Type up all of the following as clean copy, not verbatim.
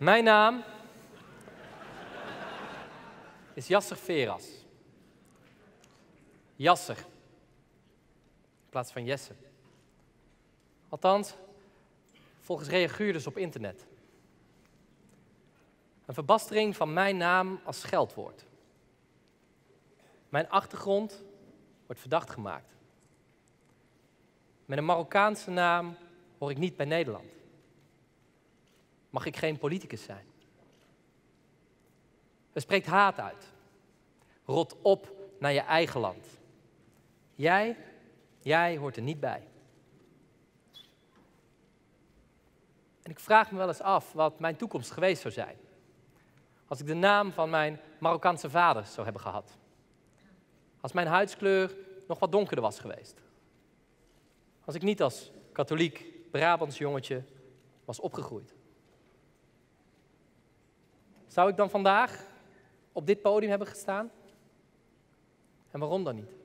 Mijn naam is Yasser Feras. Yasser, in plaats van Jesse. Althans, volgens reaguurders op internet. Een verbastering van mijn naam als scheldwoord. Mijn achtergrond wordt verdacht gemaakt. Met een Marokkaanse naam hoor ik niet bij Nederland. Mag ik geen politicus zijn? Er spreekt haat uit. Rot op naar je eigen land. Jij hoort er niet bij. En ik vraag me wel eens af wat mijn toekomst geweest zou zijn. Als ik de naam van mijn Marokkaanse vader zou hebben gehad. Als mijn huidskleur nog wat donkerder was geweest. Als ik niet als katholiek Brabants jongetje was opgegroeid. Zou ik dan vandaag op dit podium hebben gestaan? En waarom dan niet?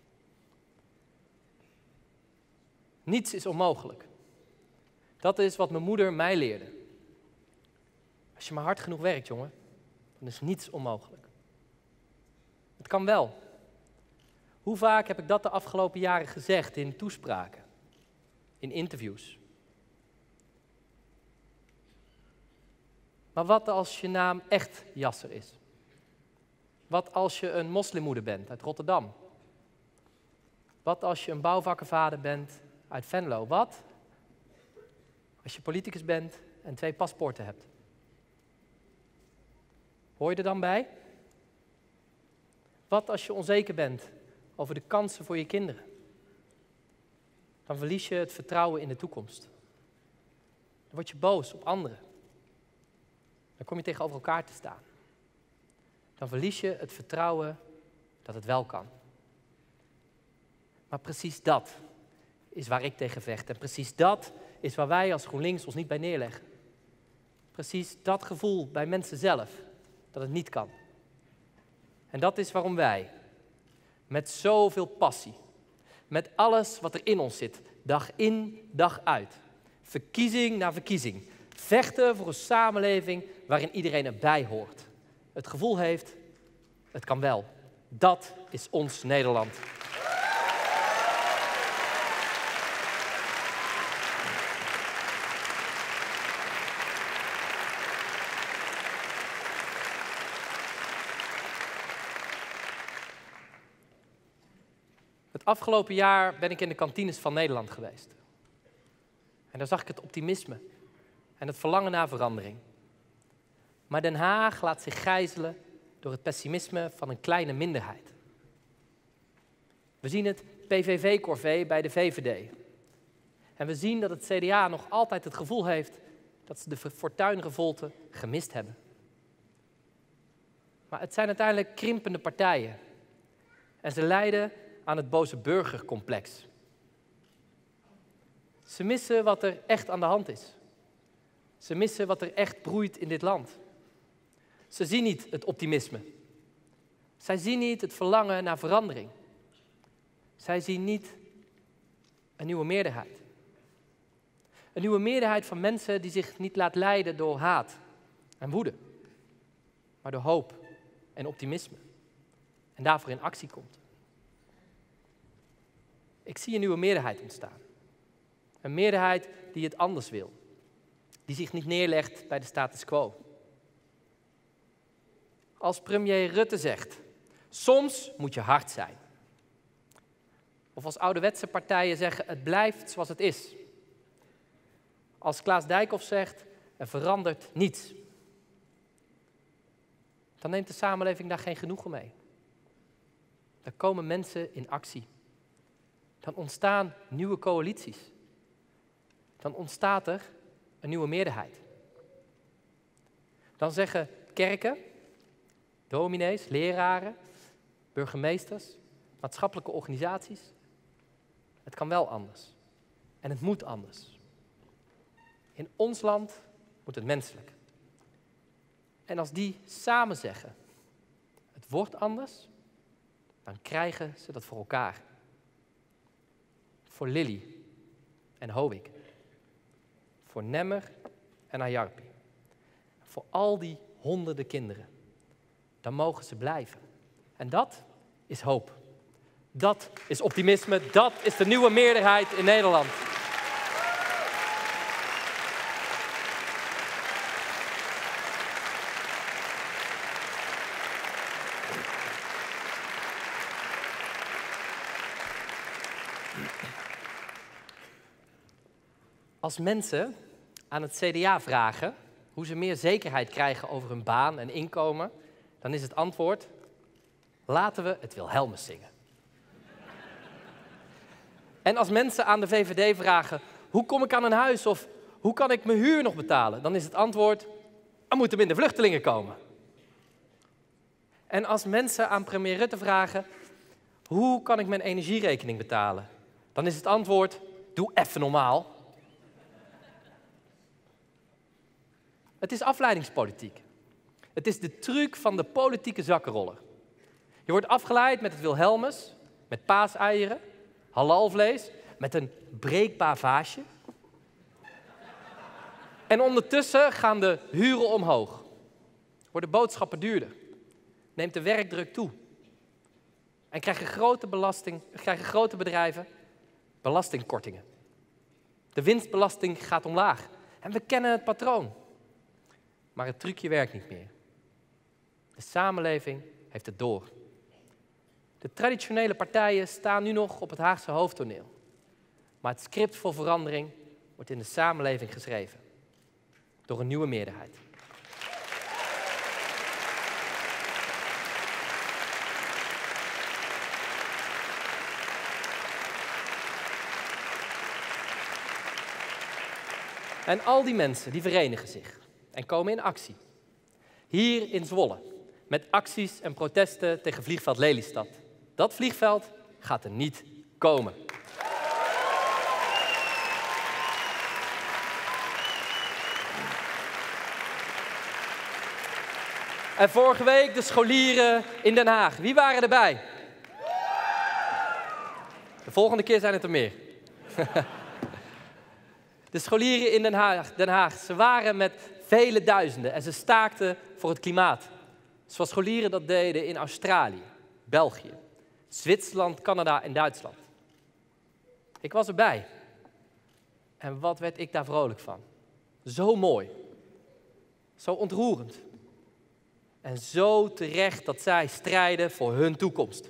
Niets is onmogelijk. Dat is wat mijn moeder mij leerde. Als je maar hard genoeg werkt, jongen, dan is niets onmogelijk. Het kan wel. Hoe vaak heb ik dat de afgelopen jaren gezegd in toespraken, in interviews? Maar wat als je naam echt Yasser is? Wat als je een moslimmoeder bent uit Rotterdam? Wat als je een bouwvakkenvader bent uit Venlo? Wat als je politicus bent en 2 paspoorten hebt? Hoor je er dan bij? Wat als je onzeker bent over de kansen voor je kinderen? Dan verlies je het vertrouwen in de toekomst. Dan word je boos op anderen. Dan kom je tegenover elkaar te staan. Dan verlies je het vertrouwen dat het wel kan. Maar precies dat is waar ik tegen vecht. En precies dat is waar wij als GroenLinks ons niet bij neerleggen. Precies dat gevoel bij mensen zelf, dat het niet kan. En dat is waarom wij, met zoveel passie, met alles wat er in ons zit, dag in, dag uit, verkiezing na verkiezing, vechten voor een samenleving waarin iedereen erbij hoort. Het gevoel heeft, het kan wel. Dat is ons Nederland. Het afgelopen jaar ben ik in de kantines van Nederland geweest. En daar zag ik het optimisme en het verlangen naar verandering. Maar Den Haag laat zich gijzelen door het pessimisme van een kleine minderheid. We zien het PVV-corvée bij de VVD. En we zien dat het CDA nog altijd het gevoel heeft dat ze de fortuinrevolte gemist hebben. Maar het zijn uiteindelijk krimpende partijen. En ze lijden aan het boze burgercomplex. Ze missen wat er echt aan de hand is. Ze missen wat er echt broeit in dit land. Ze zien niet het optimisme. Zij zien niet het verlangen naar verandering. Zij zien niet een nieuwe meerderheid. Een nieuwe meerderheid van mensen die zich niet laat leiden door haat en woede, maar door hoop en optimisme. En daarvoor in actie komt. Ik zie een nieuwe meerderheid ontstaan. Een meerderheid die het anders wil. Die zich niet neerlegt bij de status quo. Als premier Rutte zegt, soms moet je hard zijn. Of als ouderwetse partijen zeggen, het blijft zoals het is. Als Klaas Dijkhoff zegt, er verandert niets. Dan neemt de samenleving daar geen genoegen mee. Dan komen mensen in actie. Dan ontstaan nieuwe coalities. Dan ontstaat er een nieuwe meerderheid. Dan zeggen kerken, dominees, leraren, burgemeesters, maatschappelijke organisaties, het kan wel anders. En het moet anders. In ons land moet het menselijk. En als die samen zeggen, het wordt anders, dan krijgen ze dat voor elkaar. Voor Lily en Howick. Voor Nemmer en Ayarpi. voor al die honderden kinderen. Dan mogen ze blijven. En dat is hoop. Dat is optimisme. Dat is de nieuwe meerderheid in Nederland. Als mensen aan het CDA vragen hoe ze meer zekerheid krijgen over hun baan en inkomen, dan is het antwoord: laten we het Wilhelmus zingen. En als mensen aan de VVD vragen: hoe kom ik aan een huis of hoe kan ik mijn huur nog betalen? Dan is het antwoord: er moeten minder vluchtelingen komen. En als mensen aan premier Rutte vragen: hoe kan ik mijn energierekening betalen? Dan is het antwoord: doe even normaal. Het is afleidingspolitiek. Het is de truc van de politieke zakkenroller. Je wordt afgeleid met het Wilhelmus, met paaseieren, halalvlees, met een breekbaar vaasje. En ondertussen gaan de huren omhoog. Worden boodschappen duurder. Neemt de werkdruk toe. En krijgen grote bedrijven belastingkortingen. De winstbelasting gaat omlaag. En we kennen het patroon. Maar het trucje werkt niet meer. De samenleving heeft het door. De traditionele partijen staan nu nog op het Haagse hoofdtoneel. Maar het script voor verandering wordt in de samenleving geschreven. Door een nieuwe meerderheid. En al die mensen die verenigen zich en komen in actie. Hier in Zwolle, met acties en protesten tegen vliegveld Lelystad. Dat vliegveld gaat er niet komen. En vorige week de scholieren in Den Haag. Wie waren erbij? De volgende keer zijn het er meer. De scholieren in Den Haag, ze waren met vele duizenden en ze staakten voor het klimaat. Zoals scholieren dat deden in Australië, België, Zwitserland, Canada en Duitsland. Ik was erbij. En wat werd ik daar vrolijk van. Zo mooi. Zo ontroerend. En zo terecht dat zij strijden voor hun toekomst.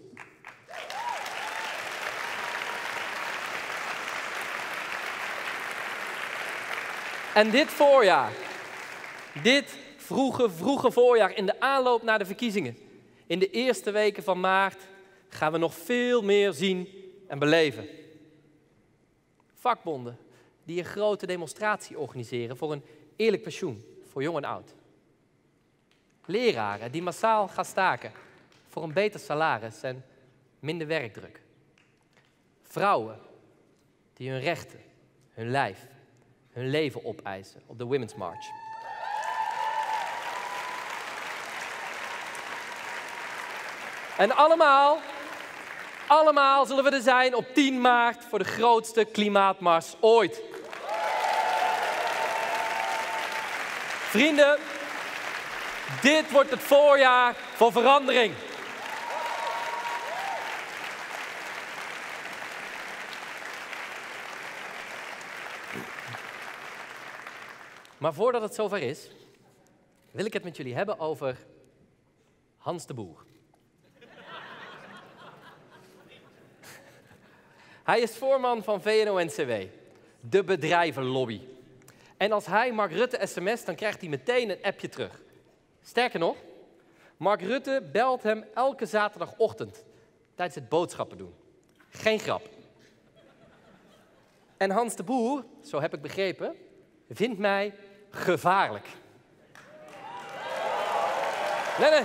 En dit voorjaar, dit vroege voorjaar, in de aanloop naar de verkiezingen, in de eerste weken van maart, gaan we nog veel meer zien en beleven. Vakbonden die een grote demonstratie organiseren voor een eerlijk pensioen voor jong en oud. Leraren die massaal gaan staken voor een beter salaris en minder werkdruk. Vrouwen die hun rechten, hun lijf, hun leven opeisen op de Women's March. En allemaal zullen we er zijn op 10 maart voor de grootste klimaatmars ooit. Vrienden, dit wordt het voorjaar voor verandering. Maar voordat het zover is, wil ik het met jullie hebben over Hans de Boer. Hij is voorman van VNO-NCW, de bedrijvenlobby. En als hij Mark Rutte sms't, dan krijgt hij meteen een appje terug. Sterker nog, Mark Rutte belt hem elke zaterdagochtend tijdens het boodschappen doen. Geen grap. En Hans de Boer, zo heb ik begrepen, vindt mij gevaarlijk. Nee.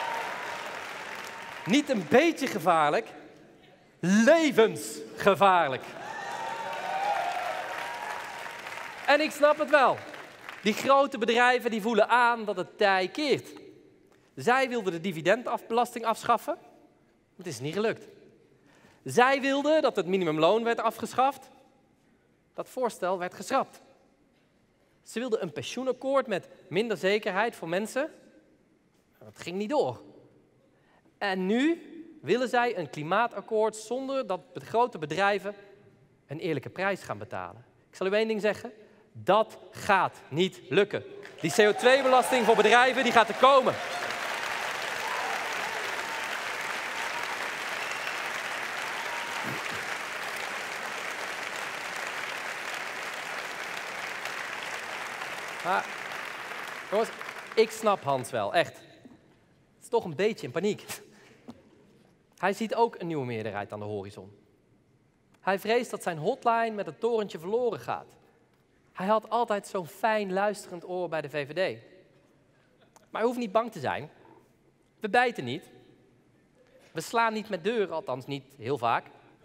Niet een beetje gevaarlijk, levensgevaarlijk. En ik snap het wel. Die grote bedrijven die voelen aan dat het tij keert. Zij wilden de dividendbelasting afschaffen. Het is niet gelukt. Zij wilden dat het minimumloon werd afgeschaft. Dat voorstel werd geschrapt. Ze wilden een pensioenakkoord met minder zekerheid voor mensen. Dat ging niet door. En nu willen zij een klimaatakkoord zonder dat grote bedrijven een eerlijke prijs gaan betalen. Ik zal u één ding zeggen. Dat gaat niet lukken. Die CO2-belasting voor bedrijven, die gaat er komen. Maar, jongens, ik snap Hans wel, echt. Het is toch een beetje in paniek. Hij ziet ook een nieuwe meerderheid aan de horizon. Hij vreest dat zijn hotline met het torentje verloren gaat. Hij had altijd zo'n fijn luisterend oor bij de VVD. Maar hij hoeft niet bang te zijn. We bijten niet. We slaan niet met deuren, althans niet heel vaak.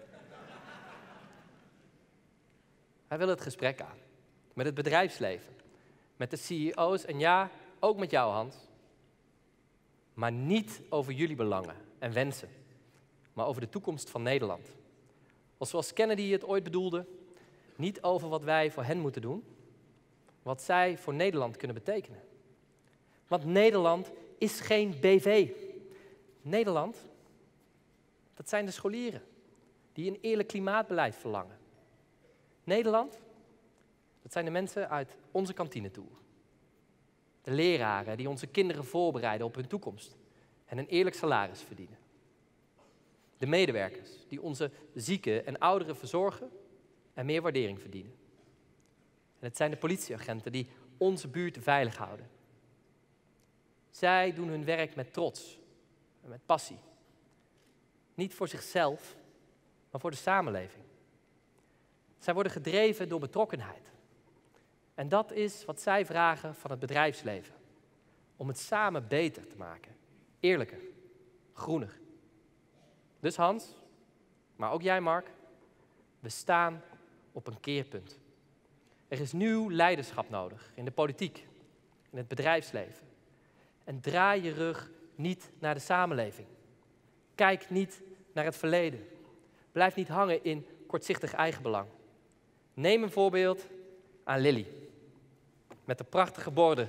Hij wil het gesprek aan. Met het bedrijfsleven. Met de CEO's en ja, ook met jou, Hans. Maar niet over jullie belangen en wensen. Maar over de toekomst van Nederland. Of zoals Kennedy het ooit bedoelde, niet over wat wij voor hen moeten doen, wat zij voor Nederland kunnen betekenen. Want Nederland is geen BV. Nederland, dat zijn de scholieren die een eerlijk klimaatbeleid verlangen. Nederland, dat zijn de mensen uit onze kantinetour. De leraren die onze kinderen voorbereiden op hun toekomst en een eerlijk salaris verdienen. De medewerkers die onze zieken en ouderen verzorgen en meer waardering verdienen. En het zijn de politieagenten die onze buurt veilig houden. Zij doen hun werk met trots en met passie. Niet voor zichzelf, maar voor de samenleving. Zij worden gedreven door betrokkenheid. En dat is wat zij vragen van het bedrijfsleven. Om het samen beter te maken. Eerlijker, groener. Dus Hans, maar ook jij Mark, we staan op een keerpunt. Er is nieuw leiderschap nodig in de politiek, in het bedrijfsleven. En draai je rug niet naar de samenleving. Kijk niet naar het verleden. Blijf niet hangen in kortzichtig eigenbelang. Neem een voorbeeld aan Lily. Met de prachtige borden.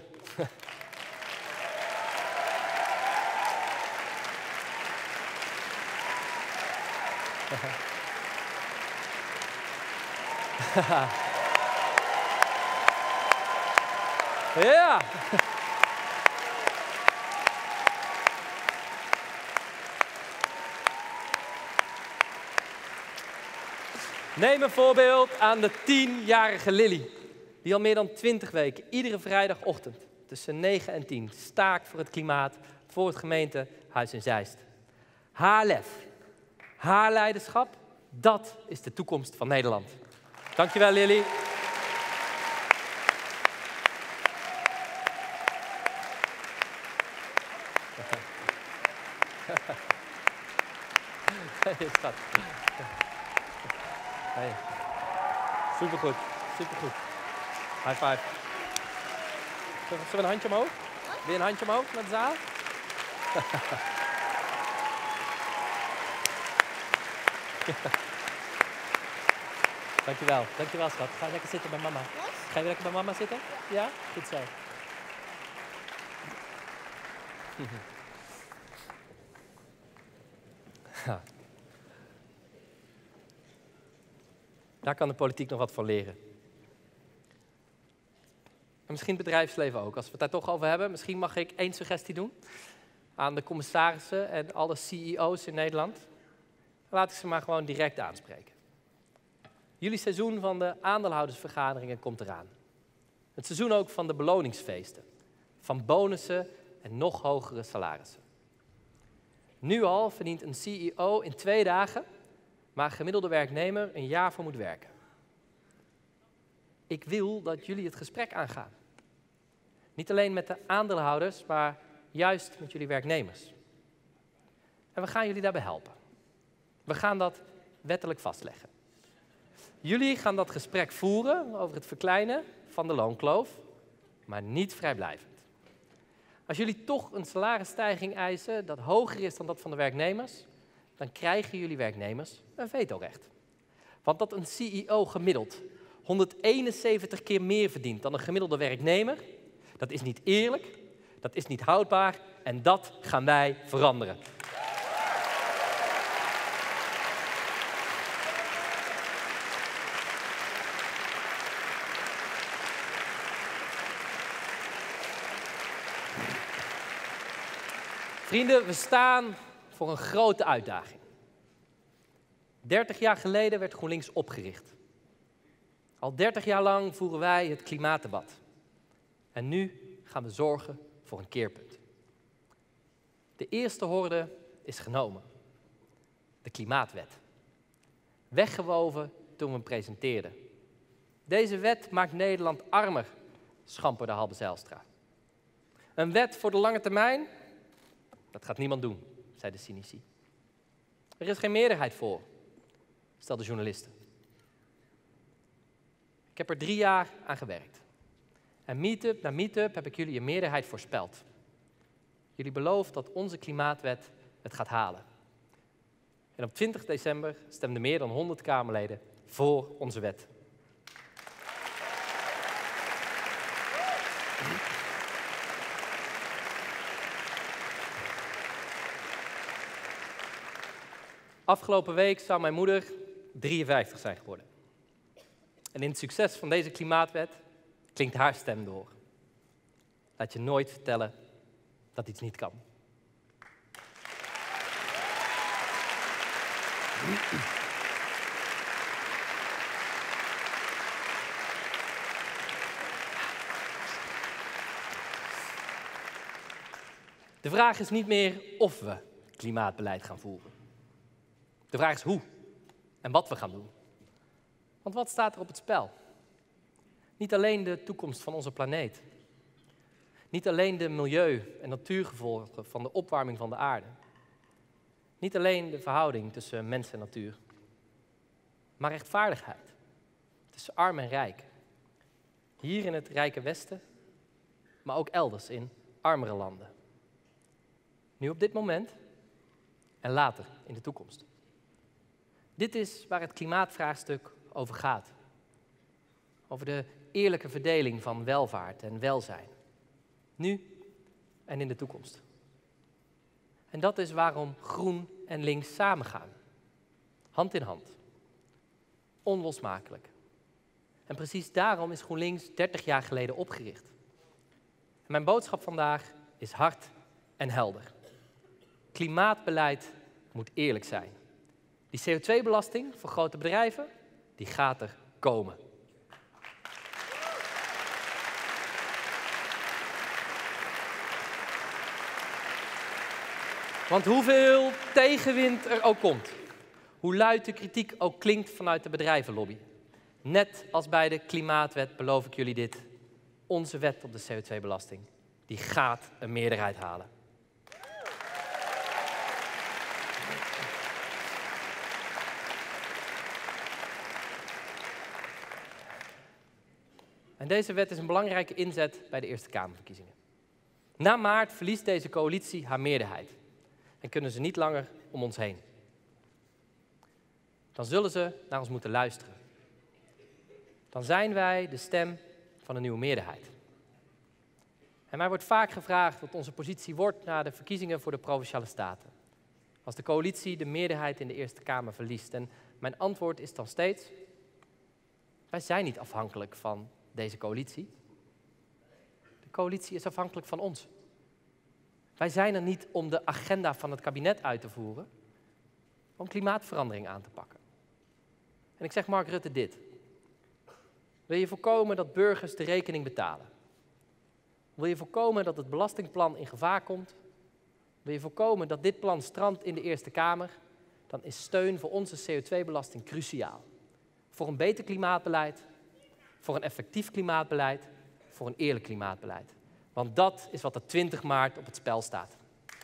Ja! Neem een voorbeeld aan de 10-jarige Lily, die al meer dan 20 weken, iedere vrijdagochtend tussen 9 en 10, staakt voor het klimaat, voor het gemeentehuis in Zeist. Haar lef, haar leiderschap, dat is de toekomst van Nederland. Dankjewel, Lily. Hey, schat. Hey. Supergoed, supergoed. High five. Zullen we een handje omhoog? Wil je een handje omhoog naar de zaal? Dankjewel, dankjewel schat. Ga lekker zitten bij mama. Ga je lekker bij mama zitten? Ja? Goed zo. Daar kan de politiek nog wat van leren. En misschien het bedrijfsleven ook. Als we het daar toch over hebben, misschien mag ik 1 suggestie doen aan de commissarissen en alle CEO's in Nederland. Laat ik ze maar gewoon direct aanspreken. Jullie seizoen van de aandeelhoudersvergaderingen komt eraan. Het seizoen ook van de beloningsfeesten, van bonussen en nog hogere salarissen. Nu al verdient een CEO in 2 dagen waar een gemiddelde werknemer een jaar voor moet werken. Ik wil dat jullie het gesprek aangaan. Niet alleen met de aandeelhouders, maar juist met jullie werknemers. En we gaan jullie daarbij helpen. We gaan dat wettelijk vastleggen. Jullie gaan dat gesprek voeren over het verkleinen van de loonkloof, maar niet vrijblijvend. Als jullie toch een salarisstijging eisen dat hoger is dan dat van de werknemers, dan krijgen jullie werknemers een vetorecht. Want dat een CEO gemiddeld 171 keer meer verdient dan een gemiddelde werknemer. Dat is niet eerlijk, dat is niet houdbaar en dat gaan wij veranderen. Vrienden, we staan voor een grote uitdaging. 30 jaar geleden werd GroenLinks opgericht. Al 30 jaar lang voeren wij het klimaatdebat. En nu gaan we zorgen voor een keerpunt. De eerste horde is genomen. De Klimaatwet. Weggewoven toen we hem presenteerden. Deze wet maakt Nederland armer, schamperde Halbe Zijlstra. Een wet voor de lange termijn? Dat gaat niemand doen, zei de cynici. Er is geen meerderheid voor, stelden journalisten. Ik heb er 3 jaar aan gewerkt. En meetup na meetup heb ik jullie een meerderheid voorspeld. Jullie beloofden dat onze klimaatwet het gaat halen. En op 20 december stemden meer dan 100 Kamerleden voor onze wet. Afgelopen week zou mijn moeder 53 zijn geworden. En in het succes van deze klimaatwet klinkt haar stem door. Laat je nooit vertellen dat iets niet kan. De vraag is niet meer of we klimaatbeleid gaan voeren. De vraag is hoe en wat we gaan doen. Want wat staat er op het spel? Niet alleen de toekomst van onze planeet. Niet alleen de milieu- en natuurgevolgen van de opwarming van de aarde. Niet alleen de verhouding tussen mens en natuur. Maar rechtvaardigheid tussen arm en rijk. Hier in het rijke Westen, maar ook elders in armere landen. Nu op dit moment en later in de toekomst. Dit is waar het klimaatvraagstuk over gaat. Over de eerlijke verdeling van welvaart en welzijn. Nu en in de toekomst. En dat is waarom groen en links samengaan. Hand in hand. Onlosmakelijk. En precies daarom is GroenLinks 30 jaar geleden opgericht. En mijn boodschap vandaag is hard en helder. Klimaatbeleid moet eerlijk zijn. Die CO2-belasting voor grote bedrijven, die gaat er komen. Want hoeveel tegenwind er ook komt, hoe luid de kritiek ook klinkt vanuit de bedrijvenlobby. Net als bij de klimaatwet beloof ik jullie dit. Onze wet op de CO2-belasting, die gaat een meerderheid halen. En deze wet is een belangrijke inzet bij de Eerste Kamerverkiezingen. Na maart verliest deze coalitie haar meerderheid. En kunnen ze niet langer om ons heen. Dan zullen ze naar ons moeten luisteren. Dan zijn wij de stem van een nieuwe meerderheid. En mij wordt vaak gevraagd wat onze positie wordt na de verkiezingen voor de Provinciale Staten. Als de coalitie de meerderheid in de Eerste Kamer verliest. En mijn antwoord is dan steeds: wij zijn niet afhankelijk van deze coalitie. De coalitie is afhankelijk van ons. Wij zijn er niet om de agenda van het kabinet uit te voeren, maar om klimaatverandering aan te pakken. En ik zeg Mark Rutte dit. Wil je voorkomen dat burgers de rekening betalen? Wil je voorkomen dat het belastingplan in gevaar komt? Wil je voorkomen dat dit plan strandt in de Eerste Kamer? Dan is steun voor onze CO2-belasting cruciaal. Voor een beter klimaatbeleid, voor een effectief klimaatbeleid, voor een eerlijk klimaatbeleid. Want dat is wat er 20 maart op het spel staat.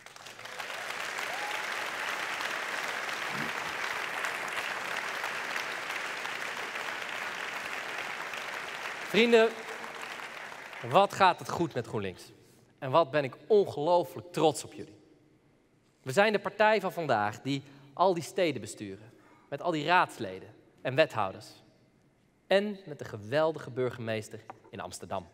Vrienden, wat gaat het goed met GroenLinks? En wat ben ik ongelooflijk trots op jullie. We zijn de partij van vandaag die al die steden besturen. Met al die raadsleden en wethouders. en met de geweldige burgemeester in Amsterdam.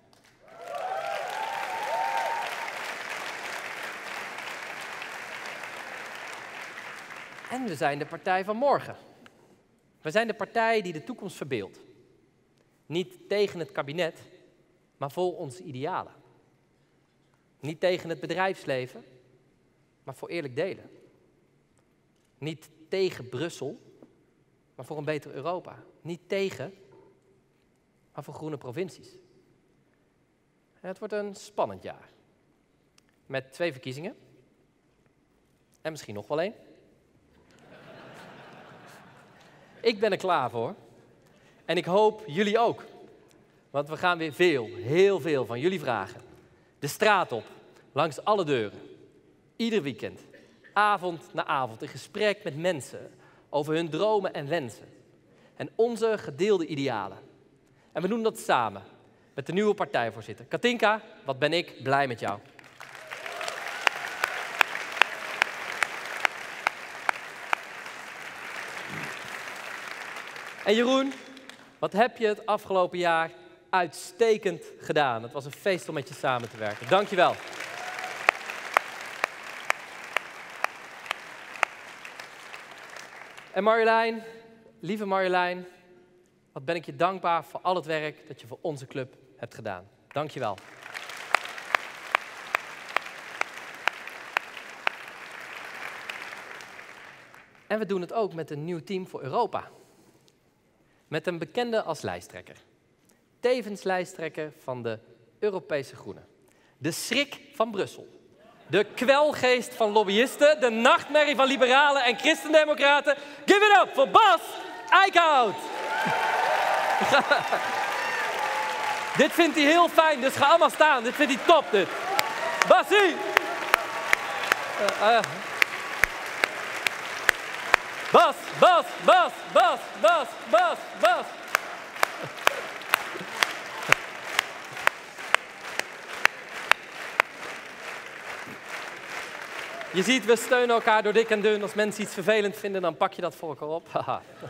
En we zijn de partij van morgen. We zijn de partij die de toekomst verbeeldt. Niet tegen het kabinet, maar voor onze idealen. Niet tegen het bedrijfsleven, maar voor eerlijk delen. Niet tegen Brussel, maar voor een beter Europa. Niet tegen, maar voor groene provincies. En het wordt een spannend jaar. Met 2 verkiezingen. En misschien nog wel 1. Ik ben er klaar voor. En ik hoop jullie ook. Want we gaan weer heel veel van jullie vragen. De straat op, langs alle deuren. Ieder weekend, avond na avond, in gesprek met mensen over hun dromen en wensen. En onze gedeelde idealen. En we doen dat samen met de nieuwe partijvoorzitter. Katinka, wat ben ik blij met jou. En Jeroen, wat heb je het afgelopen jaar uitstekend gedaan. Het was een feest om met je samen te werken. Dank je wel. En Marjolein, lieve Marjolein, wat ben ik je dankbaar voor al het werk dat je voor onze club hebt gedaan. Dank je wel. En we doen het ook met een nieuw team voor Europa. Met een bekende als lijsttrekker. Tevens lijsttrekker van de Europese Groenen. De schrik van Brussel. De kwelgeest van lobbyisten. De nachtmerrie van liberalen en christendemocraten. Give it up voor Bas Eickhout. Dit vindt hij heel fijn, dus ga allemaal staan. Dit vindt hij top, dit. Basie! Bas, Bas, Bas, Bas, Bas, Bas, Bas. Je ziet, we steunen elkaar door dik en dun. Als mensen iets vervelend vinden, dan pak je dat voor elkaar op.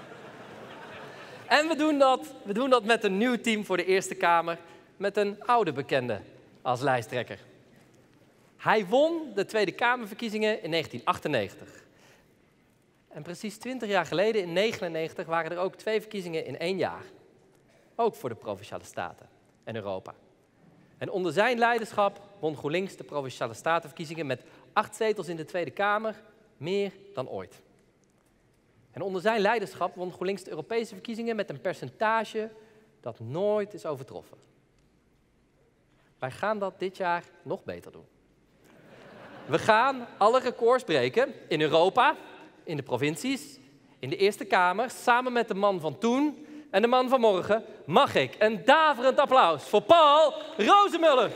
En we doen dat met een nieuw team voor de Eerste Kamer. Met een oude bekende als lijsttrekker. Hij won de Tweede Kamerverkiezingen in 1998. En precies 20 jaar geleden, in 1999, waren er ook 2 verkiezingen in 1 jaar. Ook voor de Provinciale Staten en Europa. En onder zijn leiderschap won GroenLinks de Provinciale Statenverkiezingen met 8 zetels in de Tweede Kamer, meer dan ooit. En onder zijn leiderschap won GroenLinks de Europese verkiezingen met een percentage dat nooit is overtroffen. Wij gaan dat dit jaar nog beter doen. We gaan alle records breken in Europa, in de provincies, in de Eerste Kamer, samen met de man van toen en de man van morgen, mag ik een daverend applaus voor Paul Rozemuller.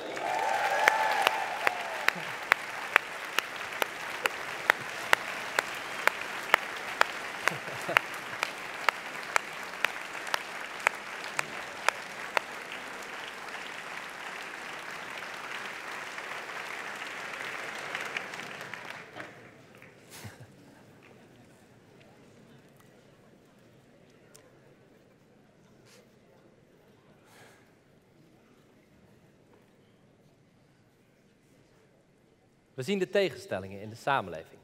We zien de tegenstellingen in de samenleving.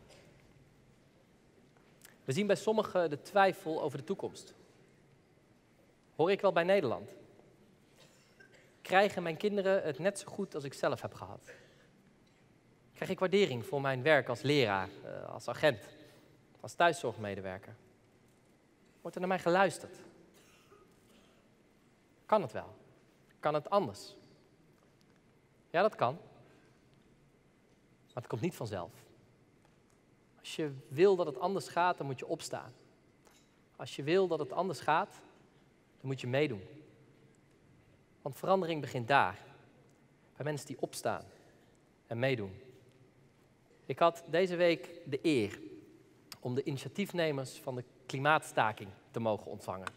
We zien bij sommigen de twijfel over de toekomst. Hoor ik wel bij Nederland? Krijgen mijn kinderen het net zo goed als ik zelf heb gehad? Krijg ik waardering voor mijn werk als leraar, als agent, als thuiszorgmedewerker? Wordt er naar mij geluisterd? Kan het wel? Kan het anders? Ja, dat kan. Maar het komt niet vanzelf. Als je wil dat het anders gaat, dan moet je opstaan. Als je wil dat het anders gaat, dan moet je meedoen. Want verandering begint daar. Bij mensen die opstaan en meedoen. Ik had deze week de eer om de initiatiefnemers van de klimaatstaking te mogen ontvangen.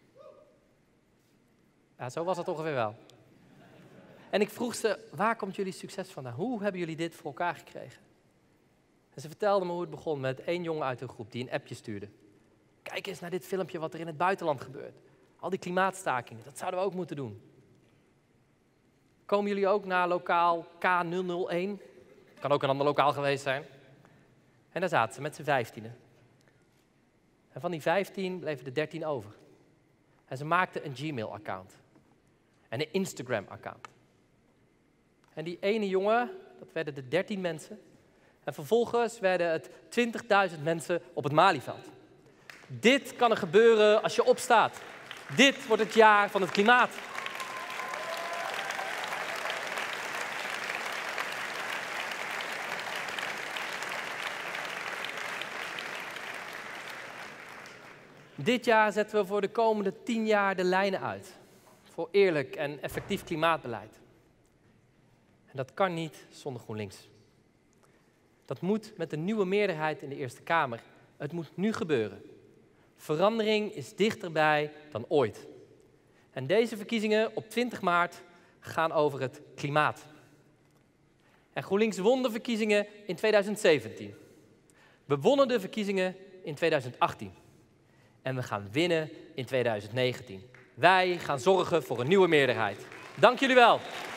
Ja, zo was het ongeveer wel. En ik vroeg ze, waar komt jullie succes vandaan? Hoe hebben jullie dit voor elkaar gekregen? En ze vertelden me hoe het begon met 1 jongen uit hun groep die een appje stuurde. Kijk eens naar dit filmpje wat er in het buitenland gebeurt. Al die klimaatstakingen, dat zouden we ook moeten doen. Komen jullie ook naar lokaal K001? Kan ook een ander lokaal geweest zijn. En daar zaten ze met z'n 15. En van die 15 bleven er 13 over. En ze maakten een Gmail-account. En een Instagram-account. En die ene jongen, dat werden de 13 mensen. En vervolgens werden het 20.000 mensen op het Malieveld. Dit kan er gebeuren als je opstaat. Dit wordt het jaar van het klimaat. Dit jaar zetten we voor de komende 10 jaar de lijnen uit. Voor eerlijk en effectief klimaatbeleid. En dat kan niet zonder GroenLinks. Dat moet met een nieuwe meerderheid in de Eerste Kamer. Het moet nu gebeuren. Verandering is dichterbij dan ooit. En deze verkiezingen op 20 maart gaan over het klimaat. En GroenLinks won de verkiezingen in 2017. We wonnen de verkiezingen in 2018. En we gaan winnen in 2019. Wij gaan zorgen voor een nieuwe meerderheid. Dank jullie wel.